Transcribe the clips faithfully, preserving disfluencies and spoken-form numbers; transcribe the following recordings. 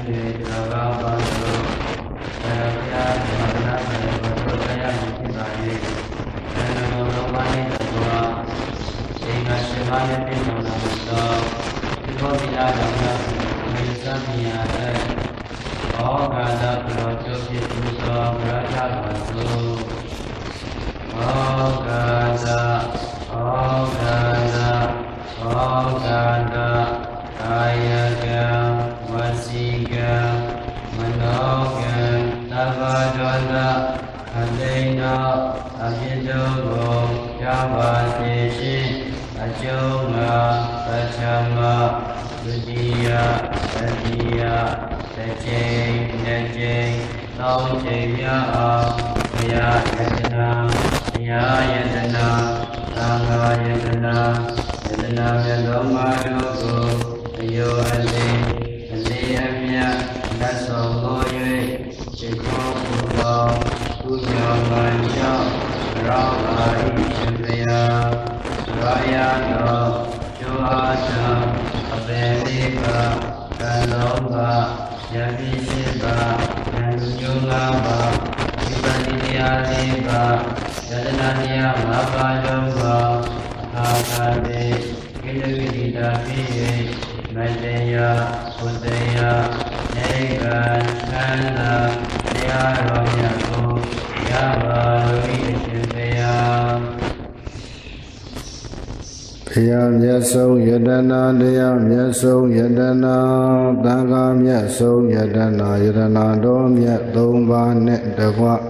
Sông Yadana Deyam Yat Sông Yadana Tangam Yat Sông Yadana Yadana Dom Yat Tông Ba Net Đa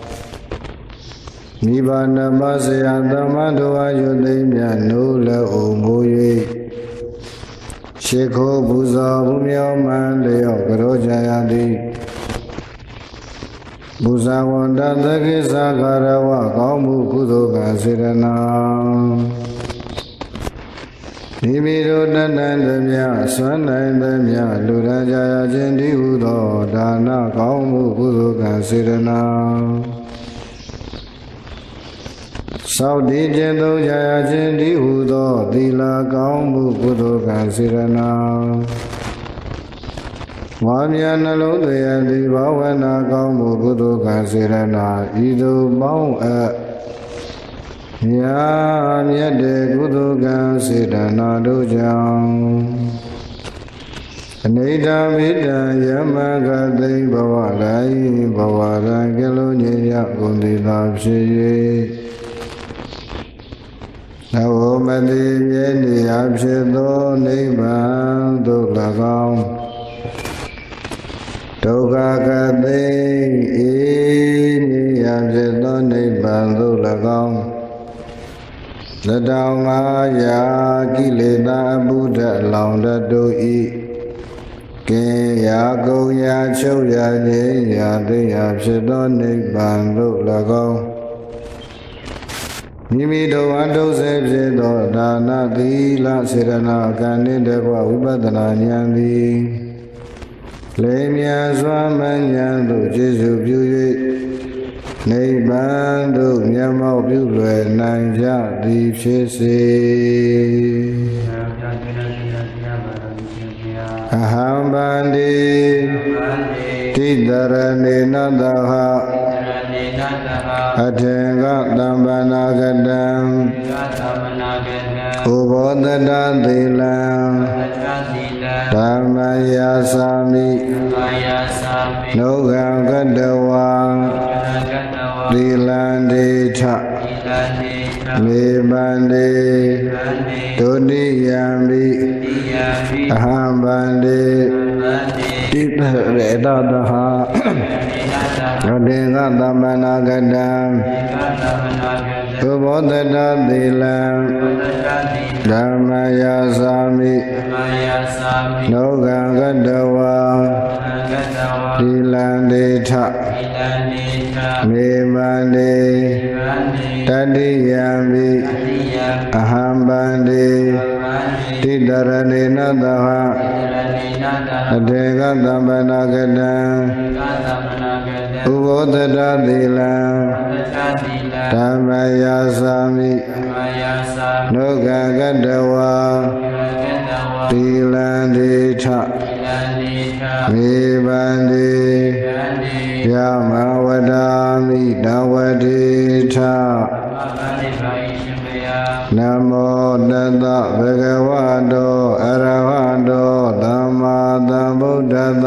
Nibbana Masaya Dhamma Yudhi Myat Nô Lệ Ô Ngô Yê Shekho Bhusa Bhumyo Man Deyo Karo Jayati Bhusa Wanda Thaki Sakarawa Kaumbu Kudoka Sirana Nibiro Dandandamya Swanandamya Lurajaya Jindi Udo Dana Kaumbu Kudoka Sirana Saudi Jendo Jaya Jindi Udo Dila Kaumbu Kudoka Sirana Wamya Nalodaya Divavana Kaumbu Kudoka Sirana Ido Baum A Ya Myade Kudoka Sirana Dojang Anita Mida Yamagati Bhavalai Bhavara Gelo Nyaya Kundita Pshiye Navomati Yeni Abshito Nibbana Duklakam Dukkakati Ini Abshito Nibbana Duklakam Ladao Ngaya Kileta Buddha Launda Doi Ke Ya Go Ya Chou Ya Nye Ya Te Abshito Nibbana Duklakam Nimi do ando se do dana thila sirana kani dekwa vipaddana nyan thi le mya swa manyan do Jesu pyu yue Nibbana do myamau pyu lwe nain ja thi phit se Aham bandi Tidarane nadaha Atenga Dambana Gadam Ubodada Dilam Dhammaya Sami Nogam Gadawa Dilandita Mibandi Dodiyambi Ahambandi Tita Redadaha Atenga Dambana Gadam Ubodada Dilam Dhammaya Sami Nogam Gadawa Dilandita Mibandi Tadiyambi Ahambandi Tidaradena Daha Atenga Dambana Gadam Ubodada Dilam Dhammaya Sami Nogam Gadawa Dilandita မေဘန္တိယမဝဒာမိတဝတိထနမောတတဗဂဝတောအရဟတောသမ္မာသမ္ဗုဒ္ဓတ္တ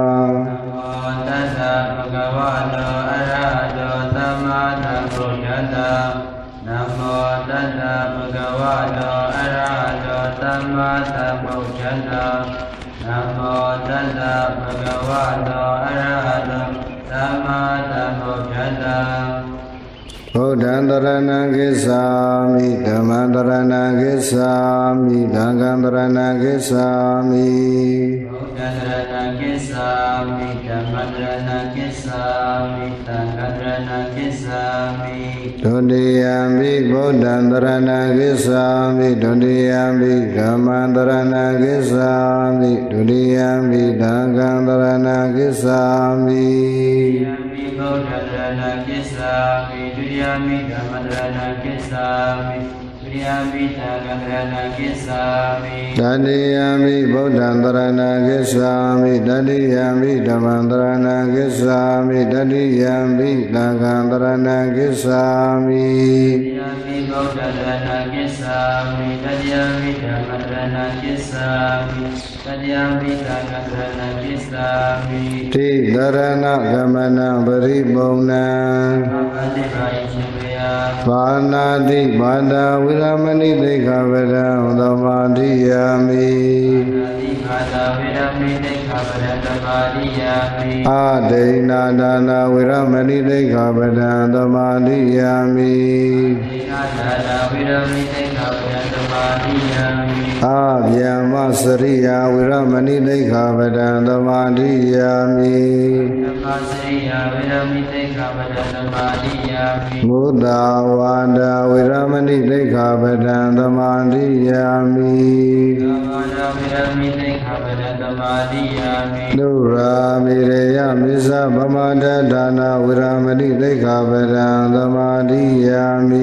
နမောတတ္တဗဂဝတောအရဟတောသမ္မာသမ္ဗုဒ္ဓတ္တနမောတတ္တဗဂဝတောအရဟတောသမ္မာသမ္ဗုဒ္ဓတ္တဗုဒ္ဓံတရဏံကိစ္ဆာမိဓမ္မံတရဏံကိစ္ဆာမိသံဃံတရဏံကိစ္ဆာမိဗုဒ္ဓံတရဏံကိစ္ဆာမိဓမ္မံတရဏံကိစ္ဆာမိသံဃံတရဏံကိစ္ဆာမိဒုတိယံမိဗုဒ္ဓံတရဏံကိစ္ဆာမိဒုတိယံမိဓမ္မံတရဏံကိစ္ဆာမိဒုတိယံမိသံဃံတရဏံကိစ္ဆာမိဗုဒ္ဓံတရဏံကိစ္ဆာမိဒုတိယံမိဓမ္မံတရဏံကိစ္ဆာမိဒုတိယံမိသံဃံတရဏံကိစ္ဆာမိတတိယံမိဗုဒ္ဓံတရဏံကိစ္ဆာမိတတိယံမိဓမ္မံတရဏံကိစ္ဆာမိတတိယံမိသံဃံတရဏံကိစ္ဆာမိတတိယံမိဗုဒ္ဓံတရဏံကိစ္ဆာမိတတိယံမိဓမ္မံတရဏံကိစ္ဆာမိတတိယံမိသံဃံတရဏံကိစ္ဆာမိတိတရဏဂမနံပရိပုံဏံပါတိပါယရှင်ဗျာပါဏာတိဘာဒဝိရမဏိသိက္ခာပဒံသမာဓိယာမိဘာဒဝိရမဏိသိက္ခာပဒံသမာဓိယာမိအာဒိဏဒါနာဝိရမဏိသိက္ခာပဒံသမာဓိယာမိအာဒိဏဒါနာဝိရမဏိသိက္ခာပဒံသမာဓိယာမိအာဗျာမစရိယဝိရမဏိသိက္ခာပဒံသမာဓိယာမိဓမ္မစရိယဝိရမဏိသိက္ခာပဒံသမာဓိယာမိမုဒ္ဒဝါဒဝိရမဏိသိက္ခာပဒံသမာဓိယာမိသမ္မာဒဝိရမဏိသိက္ခာပဒံသမာဓိယာမိဒုရာမိရေယမိစ္ဆဗမဒဒါနာဝိရမဏိသိက္ခာပဒံသမာဓိယာမိ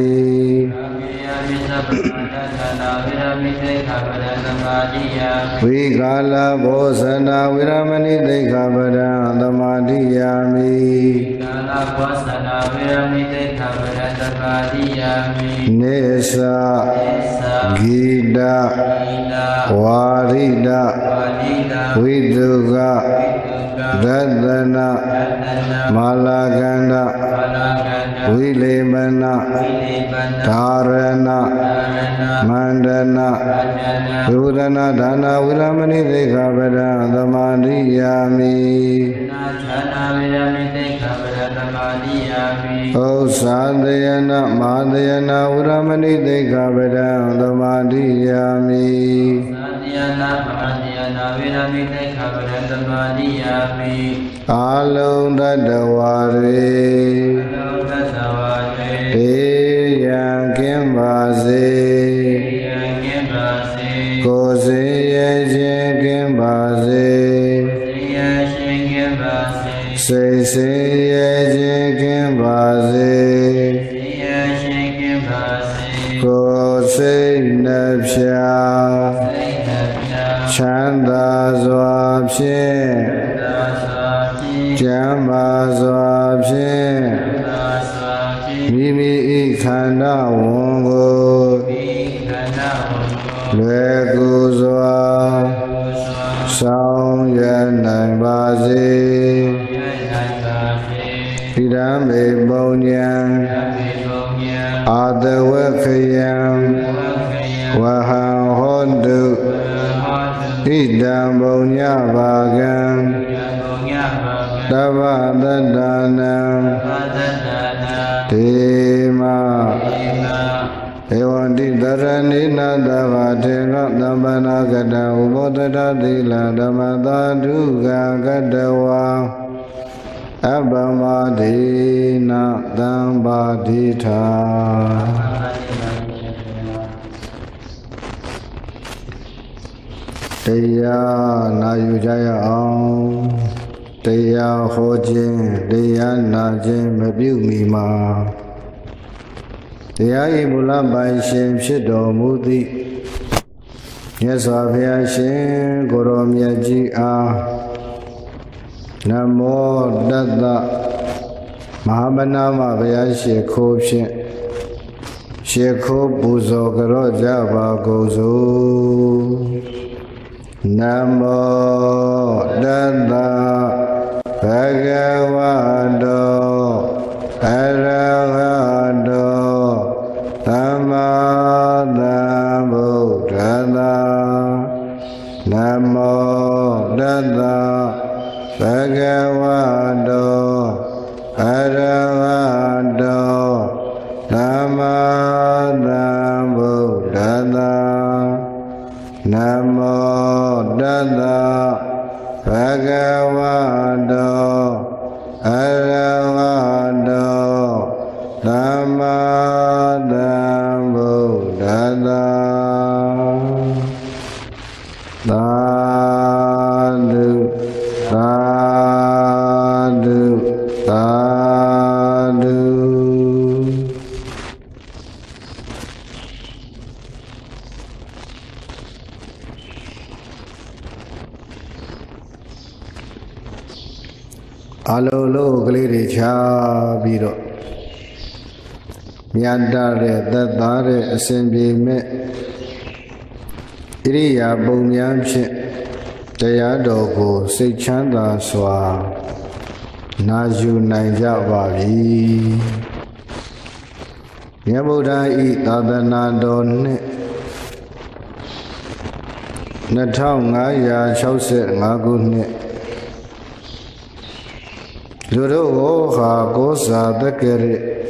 ဝိကာလဘောဇနာဝိရမဏိသိက္ခာပဒံသမာဓိယာမိကာလဘောဇနာဝိရမဏိသိက္ခာပဒံသမာဓိယာမိနေသဂီတဝါရိတဝိတုကရတနာမာလာကန္တဝိလေမနဓာရဏမန္တနာဝိဝဒနာဒါနာဝိရမဏိသိက္ခာပဒံသမာဓိယာမိနာဌာနာဝိရမဏိသိက္ခာပဒံသမာဓိယာမိဩသာတယနာမဟာတယနာဝိရမဏိသိက္ခာပဒံသမာဓိယာမိသာတယနာမဟာတယနာဝိရမဏိသိက္ခာပဒံသမာဓိယာမိအာလုံးတတဝါရေအာလုံးတတဝါရေတေယံကင်းပါစေကိုယ်စေရဲ့ခြင်းကင်းပါစေစိတ်စေရဲ့ခြင်းကင်းပါစေကိုယ်စိတ်နှပြချမ်းသာစွာဖြင့်ကျမ်းမာစွာဖြင့်မိမိဤခန္ဓာဝန်ကိုလွယ်ကူစွာဆောင်ရွက်နိုင်ပါစေဣဒံမေပုံညံအာတဝက္ခယံဝဟံဟောတုဣဒံပုံညဘာကံတဗ္ဗတတ္တနံဒေမဧဝံတိတရဏိနာတဗ္ဗထေကသမ္ပနာကတံဥပောတတသီလဓမ္မသာဓုကံကတဝါအပ္ပမဒေနသံပါတိထာတရားနာယူကြရအောင်တရားဟောခြင်းတရားနာခြင်းမပြုမီမှာတရားဤမူလပိုင်ရှင်ဖြစ်တော်မူသည့် Yes, Aviation, Goromia G R Namo Dada Mahamanama Vyashi Kopshin Sheko Buzo Garoja Bagozo Namo Dada Bhagavado Arahado Tamada Buddhada Namo Dada Bhagavado Arahado Tamada Buddhada Namo Dada Bhagavado Arahado Tamada Buddhada Sadhu Sadhu Sadhu Alo lo kali cha bi ro Myata de thattha de asin pi me Iriyaပုံများဖြင့်တရားတော်ကိုစိတ်ချမ်းသာစွာနာယူနိုင်ကြပါပြီမြတ်ဗုဒ္ဓဤသာသနာတော်နှစ်နှစ်ထောင်ငါးရာခြောက်สิบห้าခုနှစ်လူတို့ဟောဟာကောဇာတက္ကရ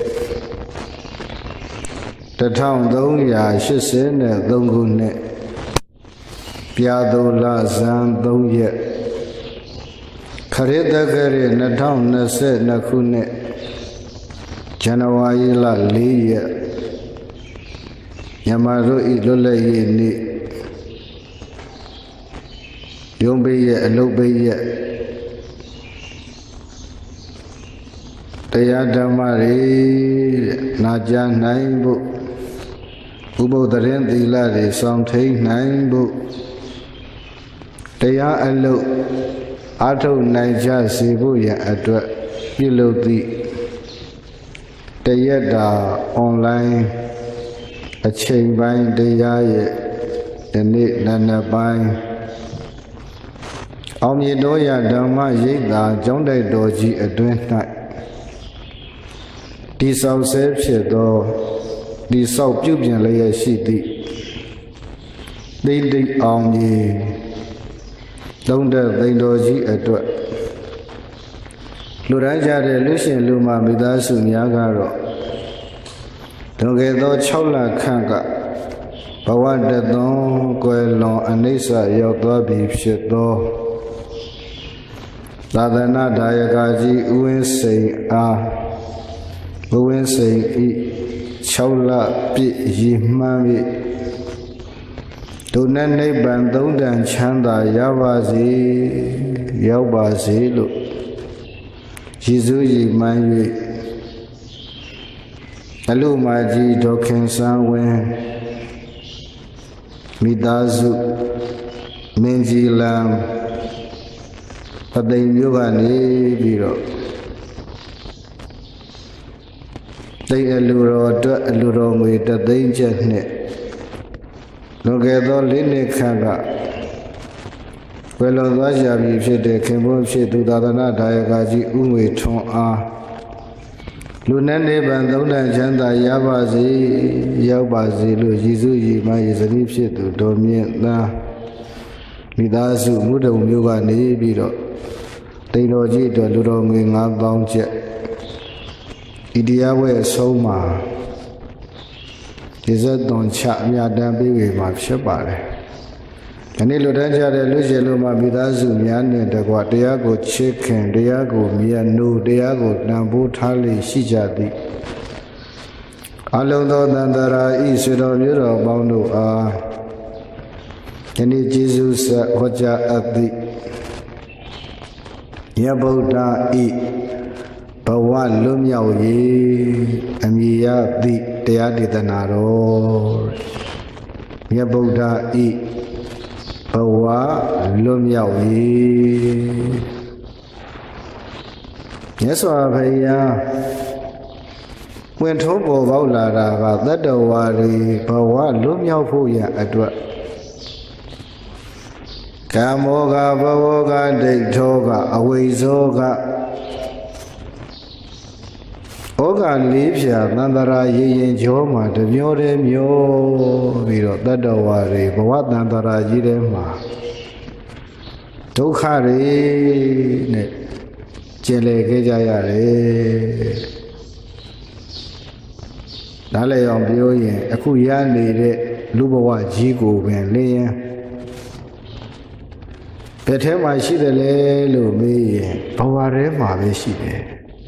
တစ်ထောင်သုံးရာရှစ်สิบသုံးခုနှစ်ပြာသူလဇန်သုံးရက်ခရစ်တက္ကရနှစ်ထောင်နှစ်สิบနှစ်ခုနှစ်ဇန်နဝါရီလလေးရက်မြန်မာတို့ဤလွတ်လပ်ရေးနေ့ရုံးပိတ်ရက်အလုပ်ပိတ်ရက်တရားဓမ္မတွေနာကြားနိုင်ဖို့ဥပုသ်ရင်သီလတွေဆောင်ထိန်နိုင်ဖို့တရားအလုပ်အားထုတ်နိုင်ကြစေဖို့ရန်အတွက်ပြုလုပ်သည့်တရက်တာအွန်လိုင်းအချိန်ပိုင်းတရားရဲ့ဒီနေ့နံနက်ပိုင်းအောင်မြေတော်ရဓမ္မရိပ်သာကျောင်းတိုက်တော်ကြီးအတွင်း၌တိဆောက်ဆဲဖြစ်သောတိဆောက်ပြုပြင်လျက်ရှိသည့်သိတိအောင်ကြီးသုံးတဲ့သိတော်ကြီးအတွက်လူတိုင်းကြတဲ့လူရှင်လူမမိသားစုများကတော့လွန်ခဲ့သော၆လခန့်ကဘဝတသွန်ကွယ်လွန်အနိစ္စရောက်သွားပြီဖြစ်သောသာသနာဒါယကကြီးဥဝင်းစိန်အားဥဝင်းစိန်ဤ၆လပြည့်ရည်မှန်း၍ဒုနနိဗ္ဗာန်သုံးတန်ချမ်းသာရပါစေရောက်ပါစေလို့ရည်စူးရည်မှန်း၍အလုမာကြီးဒေါက်ခင်ဆန်းဝင်းမိသားစုမင်းကြီးလမ်းအသိဉမျိုးကနေပြီးတော့တိတ်အလူတော်အတွက်အလူတော်ငွေတသိန်းကျပ်နဲ့လွန်ခဲ့သောလေးနှစ်ခန့်ကဝယ်လောသွားကြပြီဖြစ်တဲ့ခင်ဗျဖြစ်သူသာသနာဒါယကကြီးဥငွေထွန်းအားလူနဲ့နိဗ္ဗာန်သုံးတန်ချမ်းသာရပါစေရောက်ပါစေလို့ရည်စုရည်မှရည်စည်းဖြစ်သူတော်မြင့်သားမိသားစုမုဒုံမျိုးကနေပြီးတော့တိန်တော်ကြီးအတွက်လူတော်ငွေငါးသောင်းကျပ်ဤတရားဝဲအဆုံးမှာဒီဇတ်သွန်ချအမြတ်တမ်းပေးဝေမှာဖြစ်ပါတယ်။ဒီနေ့လူတန်းကြတဲ့လူရှင်လူမမိသားစုများနဲ့တကွတရားကိုချစ်ခင်တရားကိုမြတ်နိုးတရားကိုတန်ဖိုးထားလေရှိကြသည်အလုံးသောတန်တရာဤဆွေတော်မျိုးတော်ပေါင်းတို့အားယနေ့ကျေးဇူးဆက်ဟောကြားအပ်သည်ယဗုဒ္ဓဤဘဝလွတ်မြောက်ရေးအမည်ရသည့်တရားဒေသနာတော်မြတ်ဗုဒ္ဓဤ Bawa lum yao yi Yes wa phaya When thobo bao la ra ga that the wari bawa lum yao phu ya atwat Kamoga bawoga deitoga awizoga Oga lipya nandara yin joma de myo de myo biro dadawari bawa nandara jire ma Dukha re ne jele ke jaya re Dale yong pyo yin aku ya nede lu bawa ji ko pin le yin ဘယ်ထဲမှာရှိတယ်လဲလို့မေးရင်ဘဝထဲမှာပဲရှိတယ်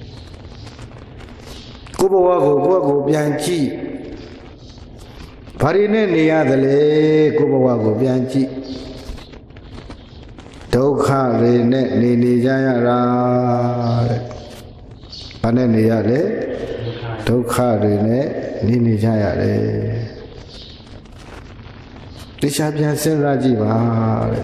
ကိုယ်ဘဝကိုကိုယ့်ကိုပြန်ကြည့်ဘာတွေနဲ့နေရတယ်လဲကိုယ့်ဘဝကိုပြန်ကြည့်ဒုက္ခတွေနဲ့နေနေကြရတာတဲ့ဘာနဲ့နေရလဲဒုက္ခတွေနဲ့နေနေကြရတယ်တရားပြန်စဉ်းစားကြည့်ပါတဲ့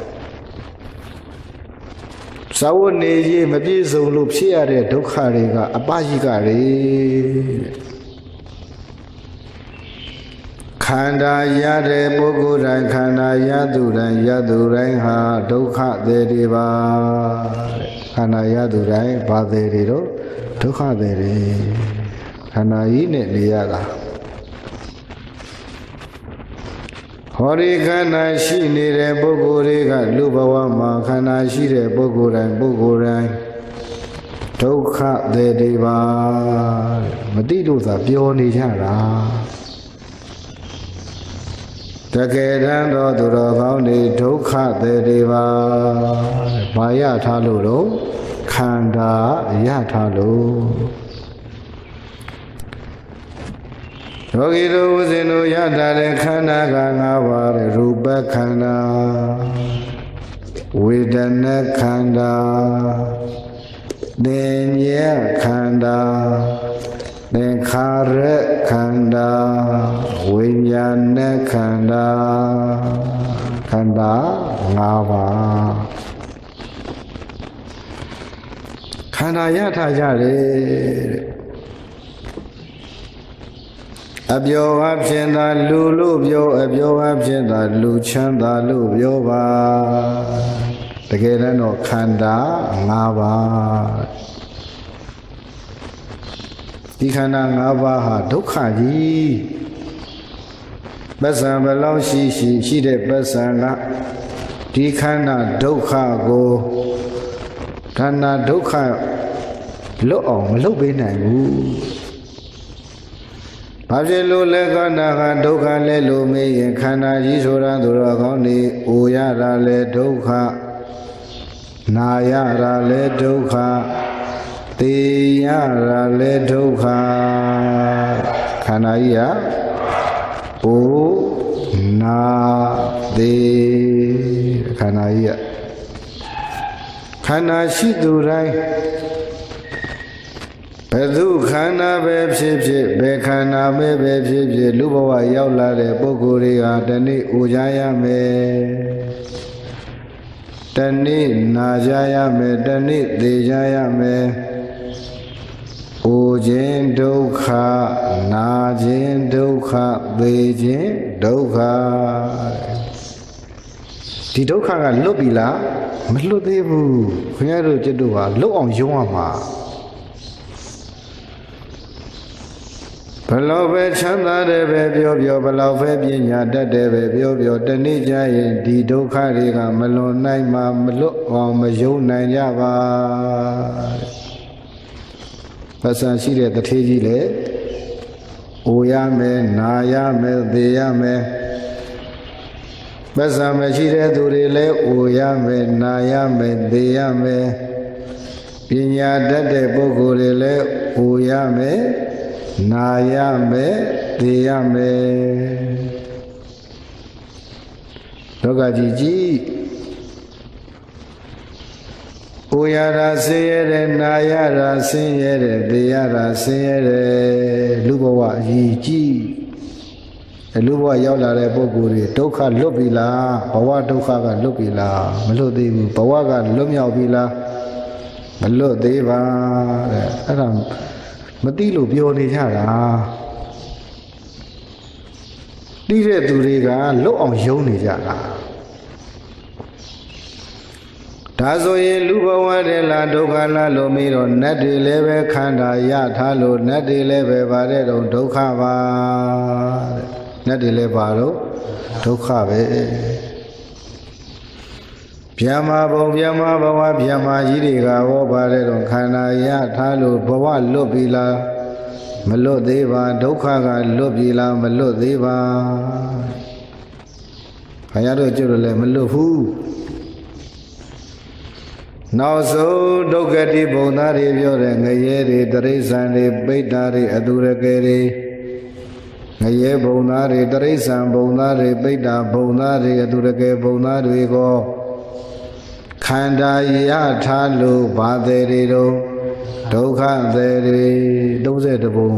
စာဝတ်နေရေးမပြည့်စုံလို့ဖြစ်ရတဲ့ဒုက္ခတွေကအပယိကတွေခန္ဓာရတဲ့ပုဂ္ဂိုလ်တိုင်းခန္ဓာရသူတိုင်းရသူတိုင်းဟာဒုက္ခတွေတွေပါတဲ့ခန္ဓာရသူတိုင်းဘာတွေတွေတော့ဒုက္ခတွေတွေခန္ဓာကြီးနဲ့နေရတာ ဟောဒီခန္ဓာရှိနေတဲ့ပုဂ္ဂိုလ်တွေကလူဘဝမှာခန္ဓာရှိတဲ့ပုဂ္ဂိုလ်တိုင်းပုဂ္ဂိုလ်တိုင်းဒုက္ခတွေတွေပါမသိလို့သာပြောနေကြတာတကယ်တမ်းတော့သူတော်ကောင်းတွေဒုက္ခတွေတွေပါဘာရထားလို့တော့ခန္ဓာရထားလို့ ယောဂီတို့ဦးဇင်းတို့ရတာတဲ့ခန္ဓာက၅ပါးတဲ့ရူပခန္ဓာဝေဒနာခန္ဓာသင်ညေခန္ဓာသင်္ခါရခန္ဓာဝိညာဏခန္ဓာခန္ဓာ၅ပါးခန္ဓာရထားကြတယ်တဲ့ အပြောအဖြစ်သာလူလို့ပြောအပြောအဖြစ်သာလူချမ်းသာလို့ပြောပါတကယ်တော့ခန္ဓာ၅ပါးဒီခန္ဓာ၅ပါးဟာဒုက္ခကြီးပတ်စံဘယ်လောက်ရှိရှိရှိတဲ့ပတ်စံကဒီခန္ဓာဒုက္ခကိုခန္ဓာဒုက္ခလွတ်အောင်မလုပ်ပေးနိုင်ဘူး ဘာဖြစ်လို့လဲခန္ဓာကဒုက္ခလဲလို့မေးရင်ခန္ဓာကြီးဆိုတာသူတော်ကောင်းနေအိုရတာလဲဒုက္ခနာရတာလဲဒုက္ခသိရတာလဲဒုက္ခခန္ဓာကြီးဟာအိုနာသိခန္ဓာကြီးခန္ဓာရှိသူတိုင်း ဘယ်သူခန္ဓာပဲဖြစ်ဖြစ်ဘယ်ခန္ဓာပဲပဲဖြစ်ဖြစ်လူဘဝရောက်လာတဲ့ပုဂ္ဂိုလ်တွေဟာတနေ့အိုကြရမယ်တနေ့နာကြရမယ်တနေ့သေကြရမယ်အိုခြင်းဒုက္ခနာခြင်းဒုက္ခသေခြင်းဒုက္ခဒီဒုက္ခကလွတ်ပြီလားမလွတ်သေးဘူးခင်ဗျားတို့จิตတို့ဟာလွတ်အောင်ယုံရမှာ ဘလောက်ပဲချမ်းသာတယ်ပဲပြောပြောဘလောက်ပဲပညာတတ်တယ်ပဲပြောပြောတနေ့ကျရင်ဒီဒုက္ခတွေကမလွန်နိုင်မှမလွတ်အောင်မယုံနိုင်ကြပါပတ်စံရှိတဲ့တထေးကြီးလေအိုရမယ်နာရမယ်သေရမယ်ပတ်စံမရှိတဲ့သူတွေလည်းအိုရမယ်နာရမယ်သေရမယ်ပညာတတ်တဲ့ပုဂ္ဂိုလ်တွေလည်းအိုရမယ် နာရမယ်သေရမယ်ဒုက္ခကြီးကြီးအိုရတာဆင်းရဲတယ်နာရတာဆင်းရဲတယ်သေရတာဆင်းရဲတယ်လူဘဝအကြီးကြီးလူဘဝရောက်လာတဲ့ပုဂ္ဂိုလ်တွေဒုက္ခလွတ်ပြီလားဘဝဒုက္ခကလွတ်ပြီလားမလွတ်သေးဘူးဘဝကလွတ်မြောက်ပြီလားမလွတ်သေးပါတဲ့အဲ့ဒါမသိလို့ပြောနေကြတာသိတဲ့သူတွေကလွတ်အောင်ယုံနေကြတာဒါဆိုရင်လူဘဝတည်းလားဒုက္ခလားလို့မေးတော့နတ်တွေလည်းပဲခန္ဓာရထားလို့နတ်တွေလည်းပဲဗါတဲ့တော့ဒုက္ခပါတဲ့နတ်တွေလည်းပါတော့ဒုက္ခပဲဗျာမာဘုံဗျာမာဘဝဗျာမာကြီးတွေကဟောဗါတဲ့တော့ခန္ဓာရထားလို့ဘဝလွတ်ပြီလားမလွတ်သေးပါဒုက္ခကလွတ်ပြီလားမလွတ်သေးပါခရတို့ကျွတ်လည်းမလွတ်ဘူးနောက်ဆုံးဒုက္ခတိဘုံသားတွေပြောတဲ့ငရဲတွေတရိစ္ဆာန်တွေပိဋ္ဌာတွေအတုရကေတွေငရဲဘုံသားတွေတရိစ္ဆာန်ဘုံသားတွေပိဋ္ဌာဘုံသားတွေအတုရကေဘုံသားတွေကိုခန္ဓာရထားလို့ဘာသေးတွေတော့ဒုက္ခသေးတွေသုံးဆယ်တဘုံ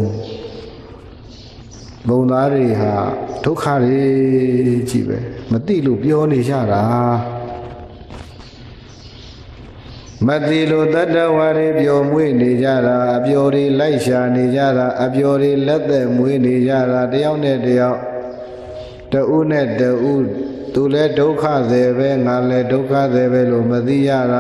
ဘုံသားတွေဟာဒုက္ခတွေကြီးပဲမသိလို့ပြောနေကြတာမတိလို့တတ္တဝါတွေပျော်မွေ့နေကြတာအပျော်တွေလိုက်ရှာနေကြတာအပျော်တွေလက်သက်မွေးနေကြတာတယောက်နဲ့တယောက်တဦးနဲ့တဦးသူလည်းဒုက္ခသေးပဲငါလည်းဒုက္ခသေးပဲလို့မသိရတာ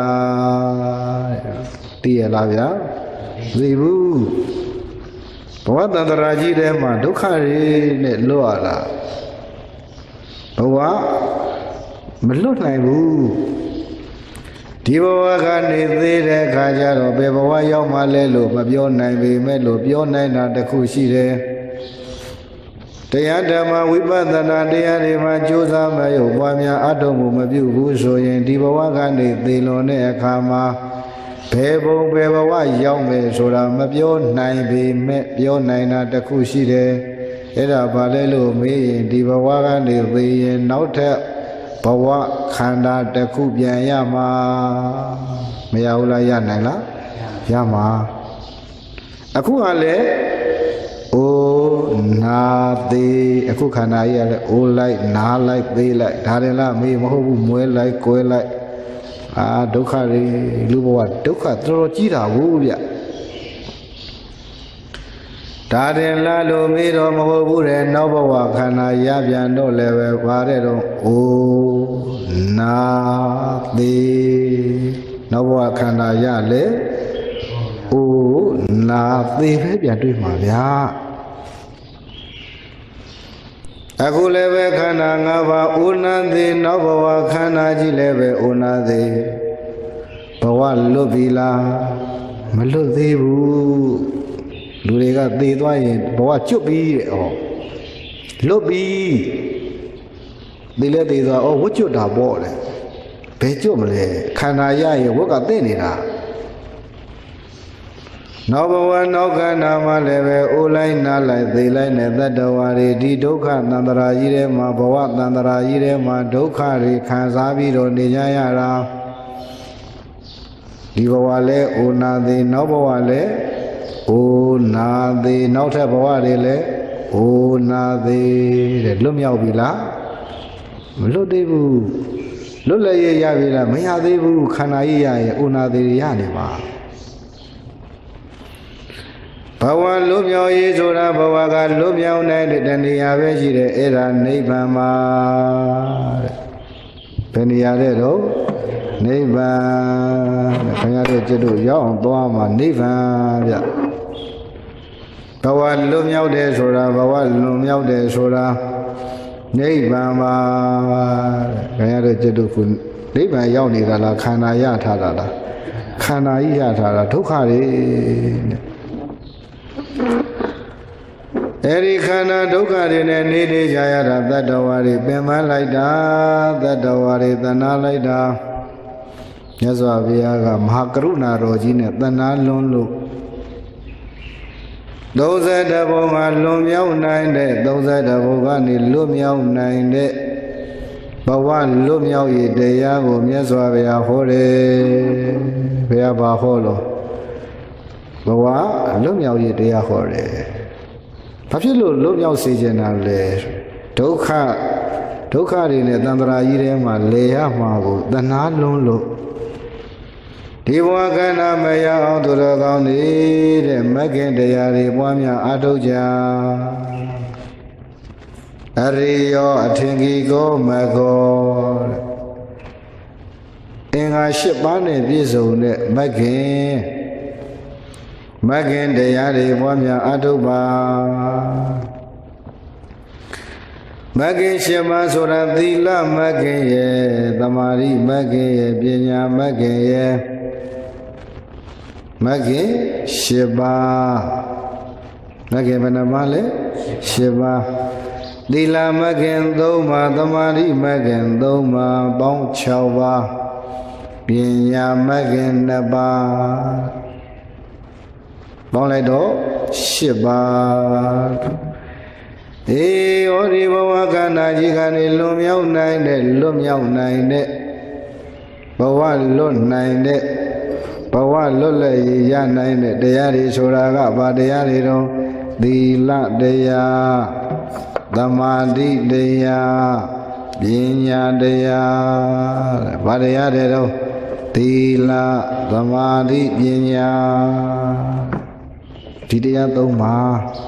သိရလားဗျာသိဘူးဘဝတန္တရာကြီးထဲမှာဒုက္ခတွေနဲ့လွတ်ရတာဘဝမလွတ်နိုင်ဘူးဒီဘဝကနေသေးတဲ့အခါကျတော့ဘယ်ဘဝရောက်မှလဲလို့မပြောနိုင်ပေမဲ့လို့ပြောနိုင်တာတစ်ခုရှိတယ်တရားဓမ္မဝိပဿနာတရားတွေမှာကြိုးစားမရုပ်ပွားများအထုံးမှုမပြုဘူးဆိုရင်ဒီဘဝကနေသေလွန်တဲ့အခါမှာဘယ်ဘုံဘယ်ဘဝရောက်မယ်ဆိုတာမပြောနိုင်ပေမဲ့ပြောနိုင်တာတစ်ခုရှိတယ်အဲ့ဒါဘာလဲလို့မေးရင်ဒီဘဝကနေသေရင်နောက်ထပ်ဘဝခန္ဓာတစ်ခုပြန်ရမှာမရဘူးလားရနိုင်လားရမှာအခုကလည်းအိုးနာသေးအခုခန္ဓာကြီးကလည်းအိုးလိုက်နားလိုက်သေးလိုက်ဒါတယ်လားမေးမဟုတ်ဘူးမွဲလိုက်ကွဲလိုက်အာဒုက္ခတွေလူဘဝဒုက္ခတော်တော်ကြီးတာဘူးဗျဒါတယ်လားလို့မေးတော့မဟုတ်ဘူးတဲ့နောက်ဘဝခန္ဓာရပြန်တော့လည်းပဲပါတဲ့တော့အိုးနာသေးနောက်ဘဝခန္ဓာရလေအိုးနာသေးပဲပြန်တွေ့မှာဗျာအခုလည်းပဲခန္ဓာ၅ပါးအိုးနာသေးနောက်ဘဝခန္ဓာကြီးလည်းပဲအိုးနာသေးဘဝလွတ်ပြီလားမလွတ်သေးဘူးလူတွေကသေသွားရင်ဘဝကျွတ်ပြီးတဲ့ဩလွတ်ပြီးသေလဲသေသွားဩဝတ်ကျွတ်တာပေါ့လေဘယ်ကျွတ်မလဲခန္ဓာရရင်ဝတ်ကသိနေတာနောက်ဘဝနောက်ခန္ဓာမှာလည်းပဲအိုးလိုက်နားလိုက်သေလိုက်နဲ့တတ္တဝါတွေဒီဒုက္ခသန္တရာကြီးထဲမှာဘဝသန္တရာကြီးထဲမှာဒုက္ခတွေခံစားပြီးတော့နေကြရတာဒီဘဝလဲအိုနာသေးနောက်ဘဝလဲအိုနာသေးနောက်ထပ်ဘဝတွေလဲအိုနာသေးတဲ့လွတ်မြောက်ပြီလားမလွတ်သေးဘူးလွတ်လည်းရရပြီလားမရသေးဘူးခန္ဓာကြီးရရင်အိုနာသေးရနေပါဘဝလွတ်မြောက်ရေးဆိုတာဘဝကလွတ်မြောက်နိုင်တဲ့နေရာပဲရှိတယ်အဲ့ဒါနိဗ္ဗာန်မှာတဲ့ဘယ်နေရာတဲ့တော့နိဗ္ဗာန်ခင်ဗျားတို့จิตတို့ရောက်အောင်သွားမှာနိဗ္ဗာန်ဗျဘဝလွတ်မြောက်တယ်ဆိုတာဘဝလွတ်မြောက်တယ်ဆိုတာနိဗ္ဗာန်မှာခင်ဗျားတို့จิตတို့ကနိဗ္ဗာန်ရောက်နေတာလားခန္ဓာရထားတာလားခန္ဓာကြီးရထားတာဒုက္ခတွေတဲ့အဲဒီခန္ဓာဒုက္ခတွေနဲ့နေနေကြရတာတတ္တဝါတွေပင်ပန်းလိုက်တာတတ္တဝါတွေသနာလိုက်တာမြတ်စွာဘုရားကမဟာကရုဏာတော်ကြီးနဲ့သနာလွန်းလို့သုံးဆယ်တဘုံကလွန်မြောက်နိုင်တဲ့သုံးဆယ်တဘုံကနေလွတ်မြောက်နိုင်တဲ့ဘဝလွတ်မြောက်ရေးတရားကိုမြတ်စွာဘုရားဟောတယ်ဘုရားဘာဟောလို့ဘဝလွတ်မြောက်ရေးတရားဟောတယ်ဘာဖြစ်လို့လွတ်မြောက်စေချင်တာလဲဒုက္ခဒုက္ခတွေနဲ့တန်ត្រာကြီးထဲမှာလေရမှာကိုတဏှာလွန်းလို့ဒီဘဝကဏ္ဍမရအောင်သူတော်ကောင်းနေတဲ့မဂ္ဂင်တရားတွေပွားများအားထုတ်ကြအရိယောအထင်ကြီးကိုမကောအင်္ဂါ၈ပါးနဲ့ပြည့်စုံတဲ့မဂ္ဂင်မဂ္ဂင်တရားတွေပွားများအားထုတ်ပါမဂ္ဂင်၈ပါးဆိုတာသီလမဂ္ဂင်ရဲ့သမာဓိမဂ္ဂင်ရဲ့ပညာမဂ္ဂင်ရဲ့မဂ္ဂင်၈ပါးမဂ္ဂင်ဘယ်နှပါးလဲ၈ပါးသီလမဂ္ဂင်၃ပါးသမာဓိမဂ္ဂင်၃ပါးပေါင်း၆ပါးပညာမဂ္ဂင်၂ပါးပေါင်းလိုက်တော့၈ပါးအေးဟောဒီဘဝကန္နာကြီးကနေလွန်မြောက်နိုင်တဲ့လွတ်မြောက်နိုင်တဲ့ဘဝလွတ်နိုင်တဲ့ဘဝလွတ်လပ်ရနိုင်တဲ့တရားတွေဆိုတာကဘာတရားတွေတော့သီလတရားသမာဓိတရားပညာတရားဘာတရားတွေတော့သီလသမာဓိပညာဒီတရားသုံးပါ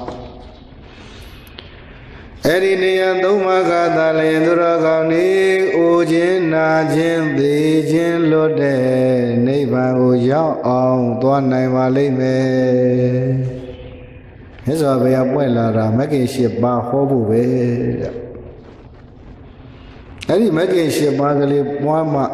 အဲ့ဒီနေရာသုံးပါးကသာလျင်သူတော်ကောင်းနေအိုခြင်းနာခြင်းသိခြင်းလွတ်တဲ့နိဗ္ဗာန်ကိုရောက်အောင်သွားနိုင်ပါလိမ့်မယ်။မြတ်စွာဘုရားပွင့်လာတာမဂ္ဂင်၈ပါးဟောဖို့ပဲတဲ့။အဲ့ဒီမဂ္ဂင်၈ပါးကလေးပွားမှ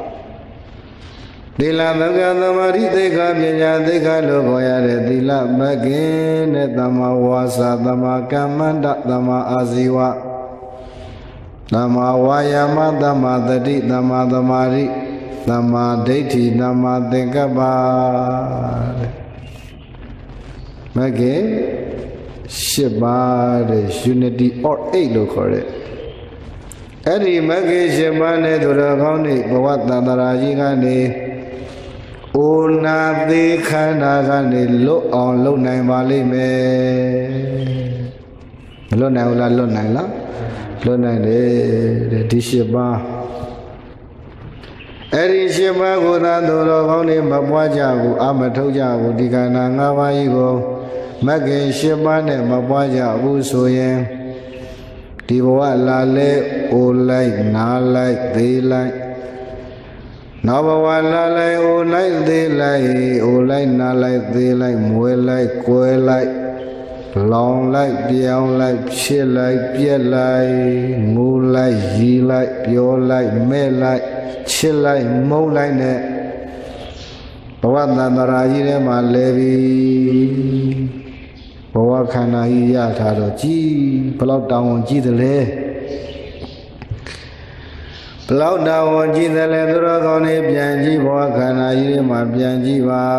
သီလသံဃာသမာဓိသိက္ခာပညာသိက္ခာလို့ခေါ်ရတဲ့သီလမဂ္ဂင်နဲ့သမ္မာဝါစာသမ္မာကမ္မန္တသမ္မာအာဇီဝသမ္မာဝါယာမသမ္မာတတိသမ္မာသမာဓိသမ္မာဒိဋ္ဌိသမ္မာသင်္ကပ္ပတဲ့မဂ္ဂင်၈ပါးတဲ့ unity or eight လို့ခေါ်တဲ့အဲ့ဒီမဂ္ဂင်၈ပါးနဲ့သူတော်ကောင်းတွေဘဝတန်တရာကြီးကနေအိုနာသေးခန္ဓာကနေလွတ်အောင်လုပ်နိုင်ပါလိမ့်မယ်မလွတ်နိုင်ဘူးလားလွတ်နိုင်လားလွတ်နိုင်တယ်တဲ့ဒီ၈ပါးအဲ့ဒီ၈ပါးကိုသာသူတော်ကောင်းတွေမပွားကြဘူးအမထုတ်ကြဘူးဒီခန္ဓာ၅ပါးကြီးကိုမဂ္ဂင်၈ပါးနဲ့မပွားကြဘူးဆိုရင်ဒီဘဝလာလဲအိုလိုက်နားလိုက်သေးလိုက်နောက်ဘဝလာလိုက်အိုလိုက်သေးလိုက်အိုလိုက်နားလိုက်သေးလိုက်မွေးလိုက်ကွဲလိုက်လောင်လိုက်ပြောင်းလိုက်ဖြစ်လိုက်ပြက်လိုက်ငိုလိုက်ရီလိုက်ပြောလိုက်မဲ့လိုက်ချစ်လိုက်မုန်းလိုက်နဲ့ဘဝတန်တရာကြီးထဲမှာလဲပြီဘဝခန္ဓာကြီးရထားတော့ကြီးဘလောက်တောင်းဝန်ကြီးတယ်လဲဘလောက်တောင်းဝန်ကြီးတယ်လဲသူတော်ကောင်းတွေပြန်ကြည့်ဘဝခန္ဓာကြီးထဲမှာပြန်ကြည့်ပါ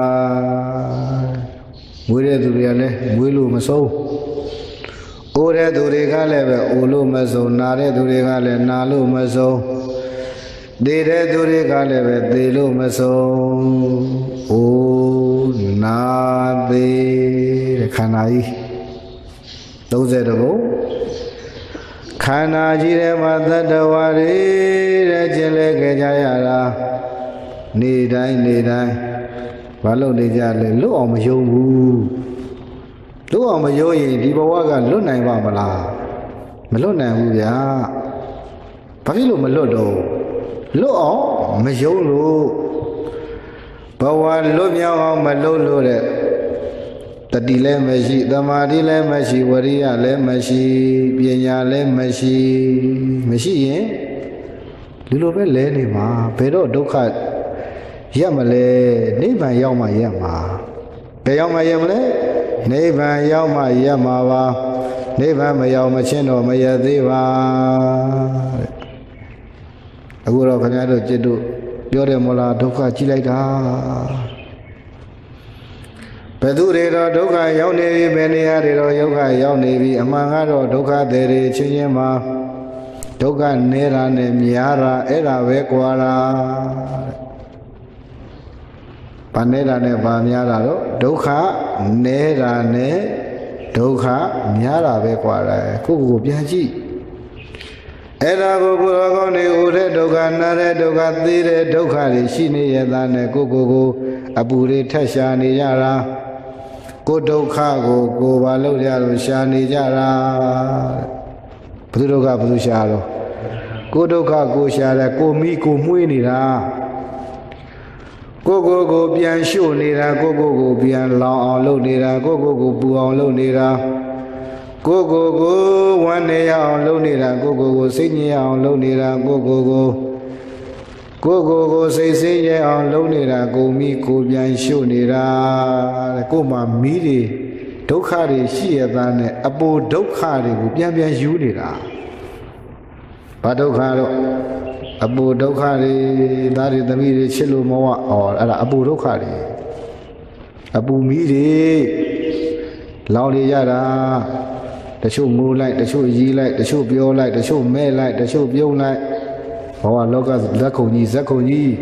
မွေးတဲ့သူတွေကလည်းမွေးလို့မဆုံးအိုးတဲ့သူတွေကလည်းပဲအိုလို့မဆုံးနာတဲ့သူတွေကလည်းနာလို့မဆုံးသေတဲ့သူတွေကလည်းပဲသေလို့မဆုံးအိုးနာသေးတဲ့ခန္ဓာကြီးသုံးဆယ်တဘုံခန္ဓာကြီးထဲမှာသတ္တဝါတွေတဲ့ကျင်လဲခဲ့ကြရတာနေတိုင်းနေတိုင်းဘာလို့နေကြလဲလွတ်အောင်မယုံဘူးလွတ်အောင်မယုံရင်ဒီဘဝကလွတ်နိုင်ပါမလားမလွတ်နိုင်ဘူးဗျာဘာဖြစ်လို့မလွတ်တော့လွတ်အောင်မယုံလို့ဘဝလွတ်မြောက်အောင်မလုပ်လို့တဲ့တတိလည်းမရှိသမာဓိလည်းမရှိဝရိယလည်းမရှိပညာလည်းမရှိမရှိရင်ဒီလိုပဲလဲနေမှာဘယ်တော့ဒုက္ခရက်မလဲနိဗ္ဗာန်ရောက်မှရက်မှာဘယ်ရောက်မှရက်မလဲနိဗ္ဗာန်ရောက်မှရက်မှာပါနိဗ္ဗာန်မရောက်မချင်းတော့မရက်သေးပါတဲ့အခုတော့ခင်ဗျားတို့จิตတို့ပြောတယ်မို့လားဒုက္ခကြီးလိုက်တာဘယ်သူတွေတော့ဒုက္ခရောက်နေပြီဘယ်နေရာတွေတော့ဒုက္ခရောက်နေပြီအမှန်ကတော့ဒုက္ခတွေတွေချင်းချင်းမှာဒုက္ခနေတာနဲ့များတာအဲ့ဒါပဲကွာတာဘာနေတာနဲ့ဘာများတာတော့ဒုက္ခနေတာနဲ့ဒုက္ခများတာပဲကွာတယ်ကိုယ့်ကိုယ်ပြန်ကြည့် Era go ne ure doga nare doga tire doga ri shini yedane go go go abure tasha ni yara go doga go go ba lo ya lo sha ni yara bdu doga bdu sha lo go doga go sha le go mi go mwe ni da go go go pian sho ni da go go go pian laung aung lo ni da go go go pu aung lo ni da go go go one day on lonely ra go go go sing on lonely ra go go go go go go say say on lonely ra go mi go pian sho ni ra go ma mi de dukha de shi ya da ne apo dukha de ko pian pian yu ni ra ba dukha lo apo dukha de da de thami de chit lo mo wa oh ala apo dukha de apo mi de lao de ya da the show move like the show ye like the show pure like the show me like the show pure like oh look at that koni that koni